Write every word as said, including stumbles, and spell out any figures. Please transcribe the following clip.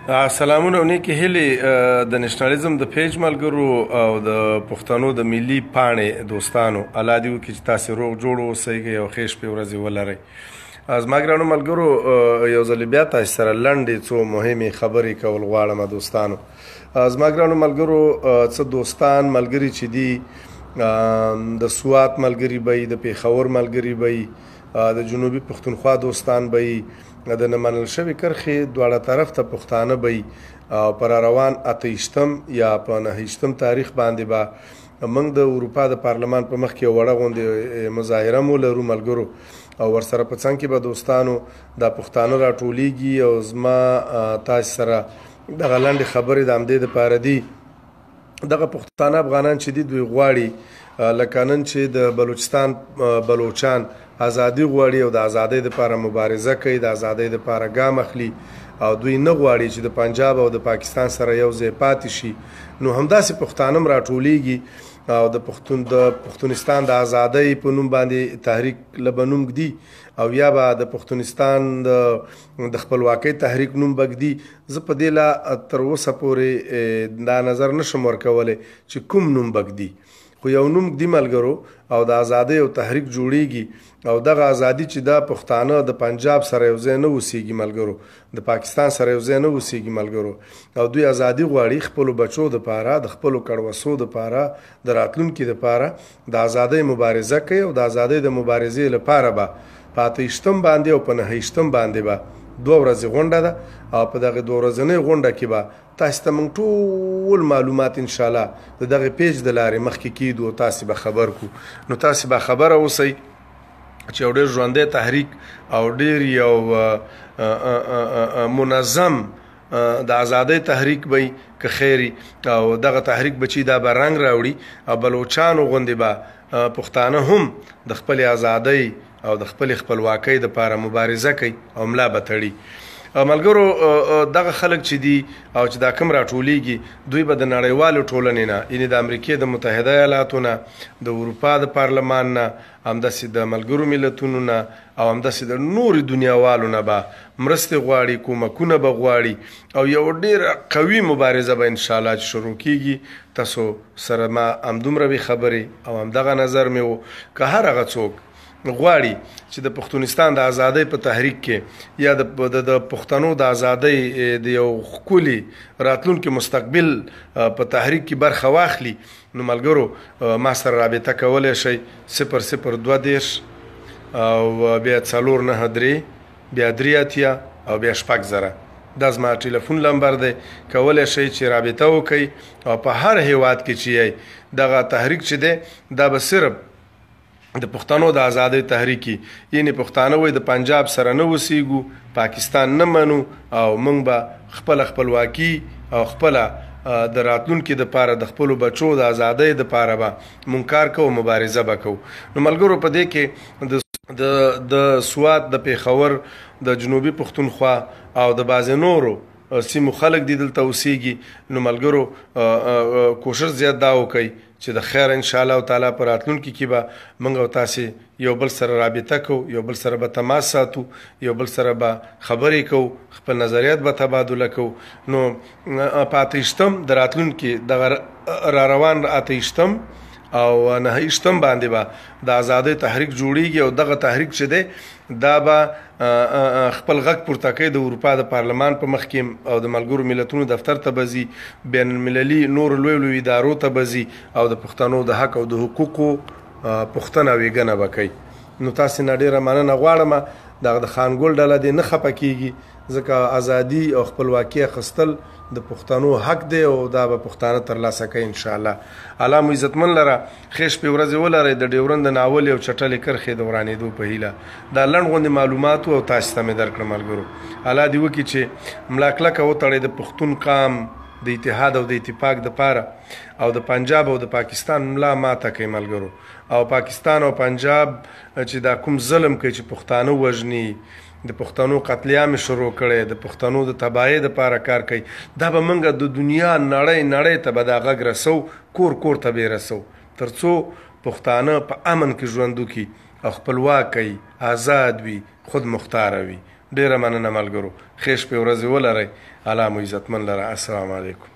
سلامونه او نیکې هیلې د نېشنالیزم د پیج ملګرو او د پښتنو د ملي پاڼې دوستانو الله دې وکړي چې تاسې روغ جوړ اوسئ او ښې شپې ورځې ولرئ. زما ګرانو ملګرو یو ځلې بیا تاسې سره لنډې څو مهمې خبرې کول غواړم دوستانو. زما ګرانو ملګرو څه دوستان ملګري چې دي د سوات ملګري به وي، د پېښور ملګري به وي، د جنوبي پښتونخوا دوستان به وي، د نه منل شوې کرښې دواړه طرف ته پښتانه به وي او پر روان اته ویشتم یا په نهه ویشتم تاریخ باندې به موږ د اروپا د پارلمان په مخ کې یوه وړه غوندې مظاهره مو لرو ملګرو، او ورسره په څنګ کې به دوستانو دا پښتانه راټولیږي او زما تاسې سره دغه لنډې خبرې د همدې دپاره دي. دغه پښتانه افغانان چې دي دوی غواړي لکه نن چې د بلوچستان بلوچان ازادي غواړي او د ازادۍ دپاره مبارزه کوي، د ازادۍ دپاره ګام اخلي او دوی نه غواړي چې د پنجاب او د پاکستان سره یو ځای پاتې شي. نو همداسې پښتانه هم راټولیږي او د پښتون د پښتونستان د ازادۍ په نوم باندې تحریک له به نوم ږدي او یا به د پښتونستان د خپلواکۍ تحریک نوم به ږدي. زه په دې لا تر اوسه پورې دا نظر نشم ورکولی چې کوم نوم به ږدي، خو یو نوم ږدي ملګرو او د ازادۍ او تحریک جوړیږي او دغه ازادي چې دا پښتانه د پنجاب سره یو ځای نه اوسیږي ملګرو، د پاکستان سره یو ځای نه اوسیږي ملګرو، او دوی ازادي غواړي خپلو بچو دپاره، د خپلو کړوسو دپاره، د راتلونکي دپاره د ازادۍ مبارزه کوي او د ازادۍ د مبارزې لپاره به په اته ویشتم باندې او په نهه ویشتم باندې به دوه ورځې غونډه ده او په دغه دوه ورځنۍ غونډه کې به تاسې ته موږ ټول معلومات انشاءالله د دغه پیج د لارې مخکې کیدو او تاسې به خبر کړو. نو تاسې به خبره اوسئ چې یو ډېر ژوندی تحریک او ډېر یو منظم د ازادۍ تحریک به وي که خیري او دغه تحریک به چې دا به رنګ راوړي او بلوچانو غوندې به پښتانه هم د خپلې ازادۍ او د خپلې خپلواکۍ دپاره مبارزه کوي او ملا به تړي. ملګرو دغه خلک چې دي او چې دا کم راټولیږي دوی به د نړیوالو ټولنې نه یعنې د امریکې د متحده ایالاتو نه، د اروپا د پارلمان نه، همداسې د ملګرو ملتونو نه او همداسې د نورې دنیاوالو نه به مرستې غواړي، کومکونه به غواړي او یو ډېره قوي مبارزه به انشاءالله چې شروع کیږي. تاسو سره ما همدومره وي خبرې او همدغه نظر مې و که هر هغه څوک غواړي چې د پښتونستان د ازادۍ په تحریک کې یا د پښتنو د ازادۍ د یو ښکلي راتلونکي مستقبل په تحریک کې برخه واخلي، نو ملګرو ما سره رابطه کولی شئ صفر صفر دوه دېرش او بیا څلور نهه درې بیا درې اتیا او بیا شپږ زره دا زما ټلیفون لمبر دی. کولی شئ چې رابطه وکئ او په هر هیواد کې چې یی دغه تحریک چې دی دا به صرف د پښتنو د ازادۍ تحریکي، یعنې پښتانه وایي د پنجاب سره نه اوسیږو، پاکستان نه منو او موږ به خپله خپلواکي او خپله د راتلونکي دپاره د خپلو بچو د ازادۍ دپاره به موږ کار کوو، مبارزه به کوو. نو ملګرو په دې کې د سوات، د پېښور، د جنوبي پښتونخوا او د بعضې نورو سیمو خلک دي دلته اوسیږي. نو ملګرو کوشش زیات دا وکئ چې د خیر انشاءالله تعالی په راتلونکي کې به موږ او تاسې یو بل سره رابطه کوو، یو بل سره به تماس ساتو، یو بل سره به خبرې کوو، خپل نظریات به تبادله کوو. نو په اته ویشتم د راتلونکي دغه را روان اته ویشتم او نهه ویشتم باندې به د ازادۍ تحریک جوړیږي او دغه تحریک چې دی دا به خپل غږ پورته کوي د اروپا د پارلمان په مخ کې او د ملګرو ملتونو دفتر ته به ځي، بین المللي نورو لویو لویو ادارو ته به ځي او د پښتنو د حق او د حقوقو پوښتنه او ویږنه به کوي. نو تاسې نه ډېره مننه غواړم دغه د خانګل ډله دې نه خفه کیږي ځکه ازادي او خپلواکي اخیستل د پښتنو حق دی او دا به پښتانه ترلاسه کوي انشاءالله. الله مو عزتمن لره، ښې شپې ورځې ولرئ. د ډیورند د ناول او چټلې کرښې د ورانېدو په هیله دا لنډ غوندې معلومات او تاسې ته مې درکړه ملګرو. الله دې وکړي چې ملا کلکه وتړئ د پښتون قام د اتحاد او د اتفاق دپاره او د پنجاب او د پاکستان ملا ماته کوي ملګرو. او پاکستان او پنجاب چې دا کوم ظلم کوي چې پښتانه وژني، د پښتنو قتلیام شروع کړی، د پښتنو د تباهۍ دپاره کار کوي، دا به موږ د دنیا نړۍ نړۍ ته به دا غږ رسو، کور کور ته به یې رسو، تر څو پښتانه په امن کې ژوند وکړي او خپلواک وي، آزاد وي، خود مختاره وي. ډیره مننه ملګرو. ښه شپې ورځې ولرئ. الله مو عزتمن لره. السلام علیکم.